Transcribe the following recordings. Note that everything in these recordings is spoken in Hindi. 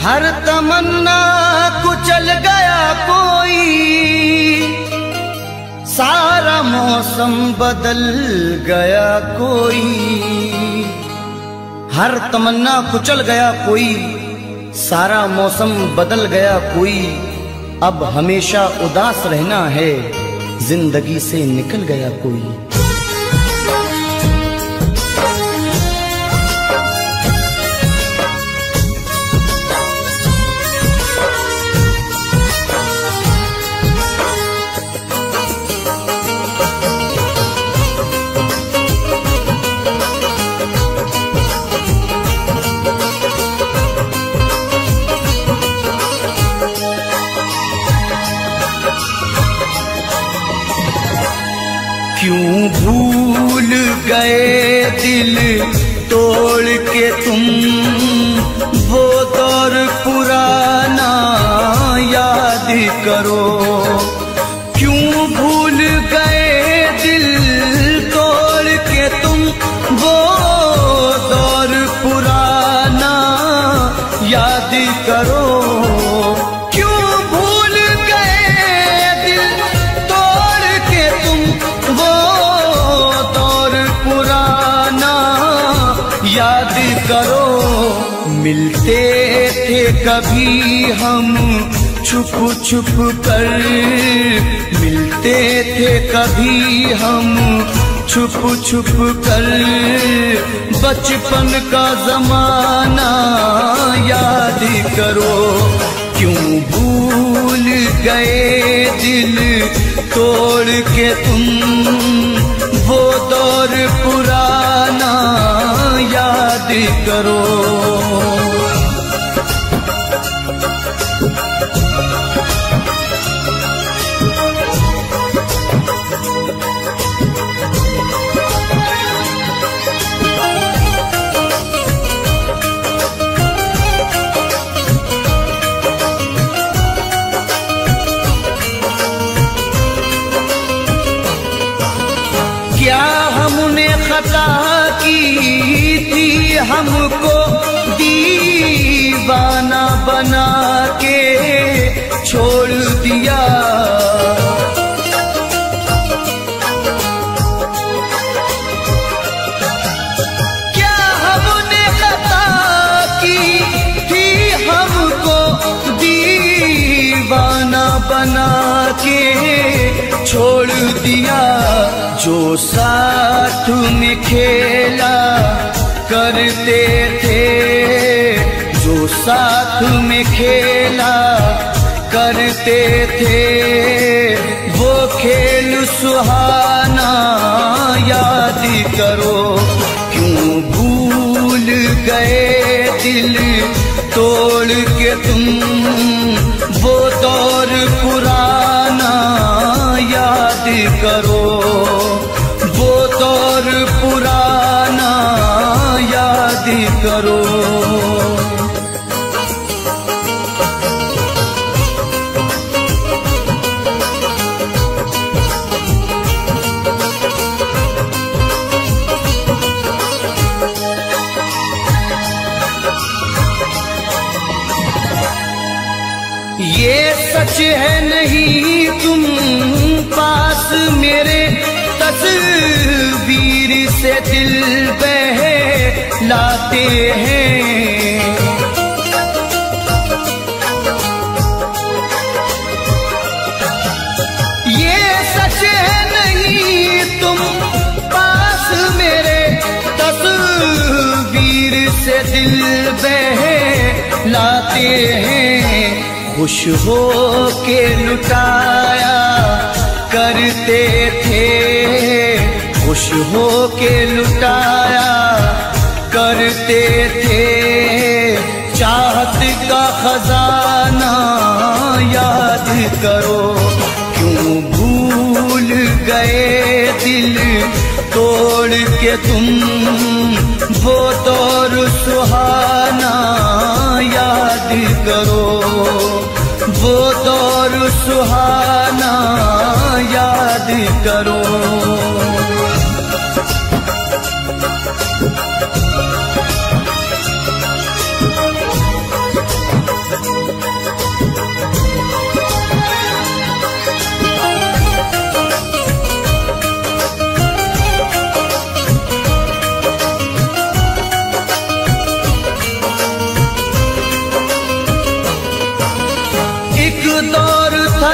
हर तमन्ना कुचल गया कोई, सारा मौसम बदल गया कोई। हर तमन्ना कुचल गया कोई, सारा मौसम बदल गया कोई। अब हमेशा उदास रहना है, जिंदगी से निकल गया कोई। क्यों भूल गए दिल तोड़ के तुम, वो दौर पुराना याद करो। क्यों भूल गए दिल तोड़ के तुम, वो दौर पुराना याद करो। याद करो मिलते थे कभी हम छुप छुप कर, मिलते थे कभी हम छुप छुप कर। बचपन का जमाना याद करो। क्यों भूल गए दिल तोड़ के तुम, वो दौर पुराना याद करो। क्या हमने खता की थी, हमको दीवाना बना के छोड़ दिया। क्या हमने खता की थी, हमको दीवाना बना के छोड़ दिया। जो साथ में खेला करते थे, जो साथ में खेला करते थे, वो खेल सुहाना याद करो। क्यों भूल गए दिल तोड़ के तुम, वो दौर पुराना याद करो। वो दौर पुराना याद करो। ये सच है नहीं तुम पास मेरे, तस्वीर से दिल बहलाते हैं। ये सच है नहीं तुम पास मेरे, तस्वीर से दिल बहलाते हैं। खुश हो के लुटाया करते थे, खुश हो के लुटाया करते थे। चाहत का खजाना याद करो। क्यों भूल गए दिल तोड़ के तुम, वो दौर सुहाना याद करो। वो दौर सुहाना याद करो।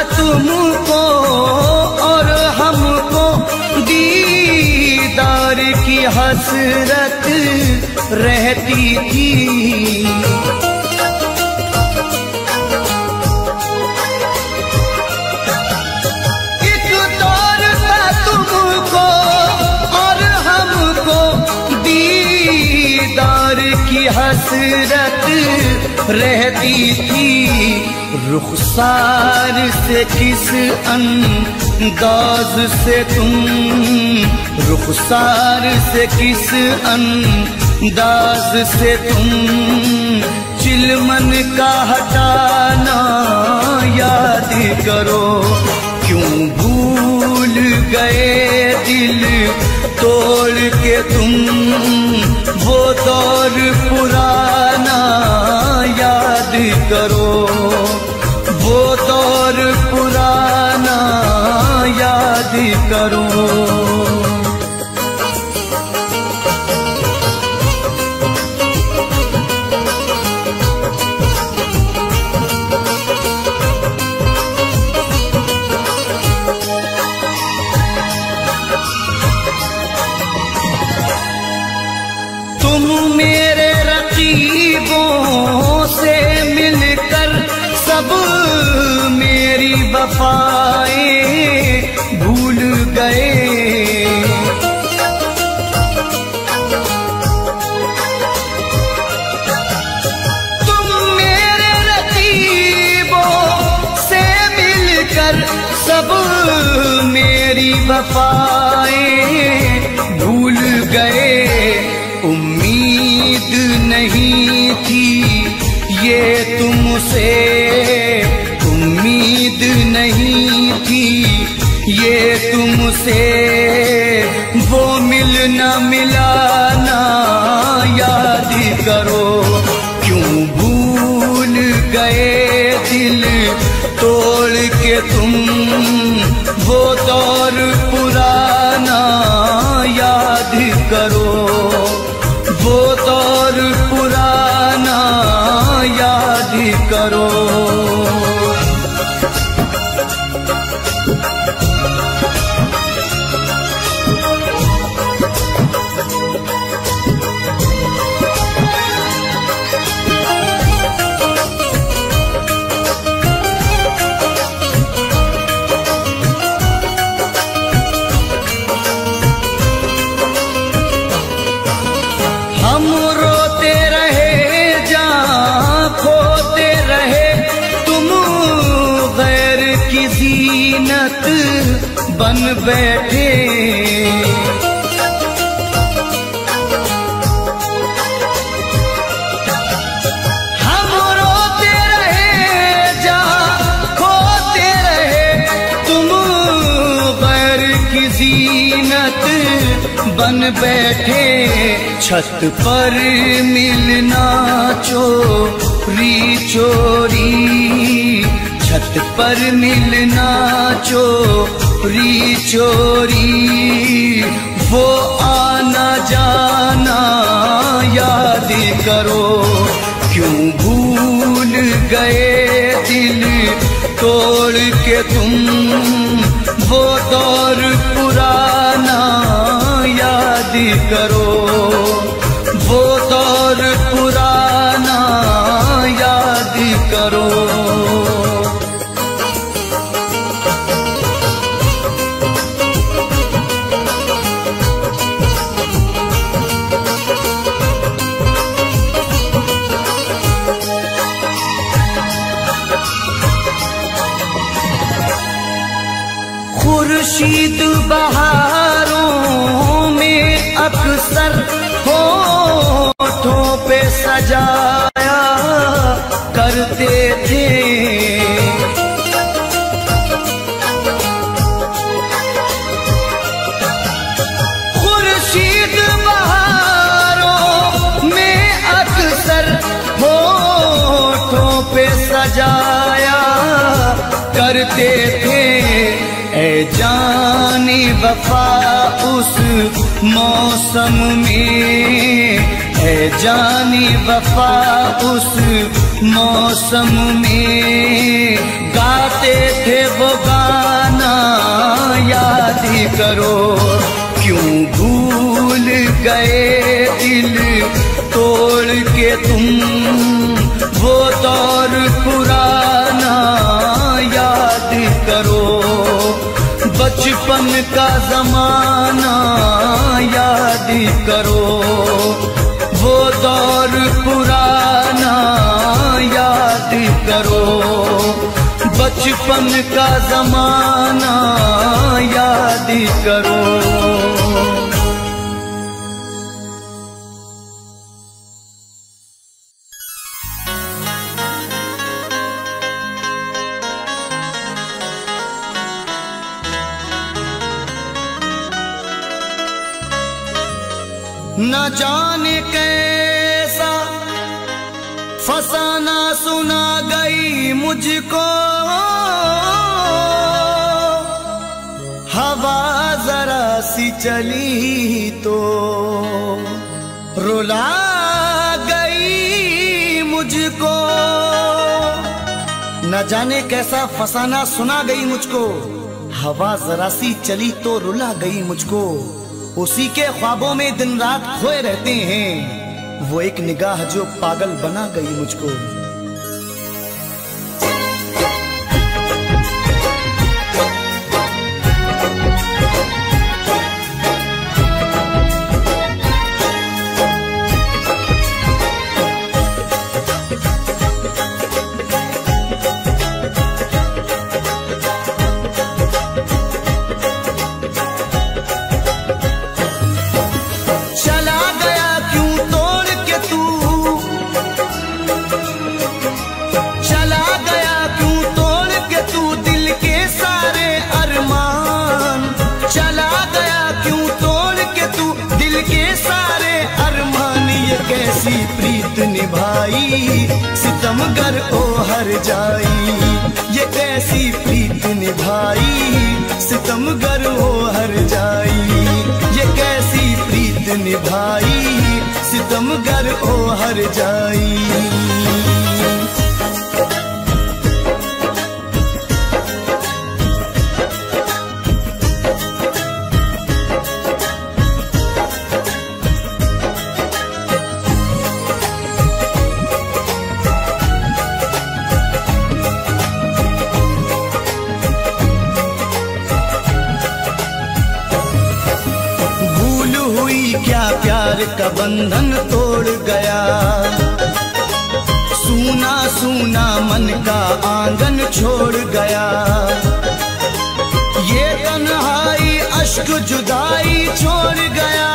तुमको और हमको दीदार की हसरत रहती थी। एक दौर था तुमको और हमको दीदार की हसरत रहती थी। रुखसार से किस अंदाज से तुम, रुखसार से किस अंदाज से तुम चिलमन का हटाना याद करो। क्यों भूल गए दिल तोड़ के तुम वो दौर पुराना याद करो, वो दौर पुराना याद करो। तुम मेरे रकीबों से मिलकर सब मेरी वफाएं भूल गए। तुम मेरे रकीबों से मिलकर सब मेरी वफाएं भूल गए। उम्मीद नहीं थी ये तुमसे, उम्मीद नहीं थी ये तुमसे, वो मिलना मिलाना याद करो। क्यों भूल गए दिल तोड़ के तुम वो दौर पुराना याद करो, वो दौर पुराना याद करो। हम रोते रहे जहाँ खोते रहे, तुम गैर की ज़ीनत बन बैठे। हम रोते रहे जहाँ खोते रहे, तुम गैर की ज़ीनत बन बैठे। छत पर मिलना चोरी चोरी, छत पर मिलना चोरी चोरी, वो आना जाना याद करो। क्यों भूल गए दिल तोड़ के तुम वो दौर पुराना याद करो, वो दौर पुराना याद करो। खुर्शीद बहारों में अक्सर होठों पे सजाया करते थे। खुर्शीद बहारों में अक्सर होठों पे सजाया करते थे। ऐ जानी वफा उस मौसम में, ऐ जानी वफा उस मौसम में गाते थे वो गाना याद करो। क्यों भूल गए दिल तोड़ के तुम वो दौर पुराना याद करो। बचपन का जमाना याद करो, वो दौर पुराना याद करो। बचपन का जमाना याद करो। न जाने कैसा फसाना सुना गई मुझको, हवा जरा सी चली तो रुला गई मुझको। न जाने कैसा फसाना सुना गई मुझको, हवा जरा सी चली तो रुला गई मुझको। उसी के ख्वाबों में दिन रात खोए रहते हैं, वो एक निगाह जो पागल बना गई मुझको। कैसी प्रीत निभाई सितमगर ओ हर जाई, ये कैसी प्रीत निभाई सितमगर ओ हर जाई। ये कैसी प्रीत निभाई सितमगर ओ हर जाई। क्या प्यार का बंधन तोड़ गया, सूना सूना मन का आंगन छोड़ गया। ये तन्हाई अश्क जुदाई छोड़ गया,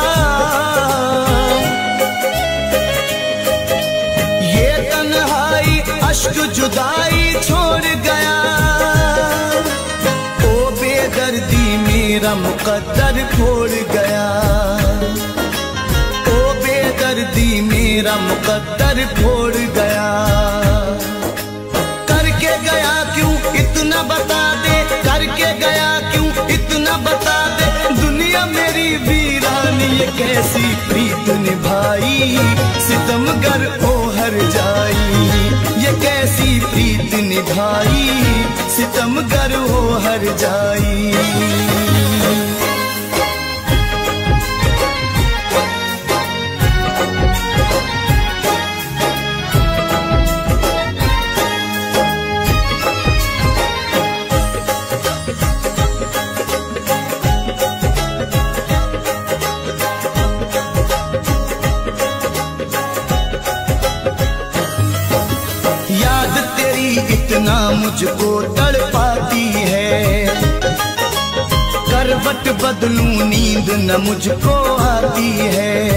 ये तन्हाई अश्क जुदाई छोड़ गया। ओ बेदर्दी मेरा मुकद्दर फोड़ गया, बेदर्दी मेरा मुकद्दर फोड़ गया। करके गया क्यों इतना बता दे, करके गया क्यों इतना बता दे। दुनिया मेरी वीरानी ये कैसी प्रीत निभाई सितमगर ओ हर जाई। ये कैसी प्रीत निभाई सितमगर ओ हर जाई। इतना मुझको तड़पाती है, करवट बदलूं नींद न मुझको आती है।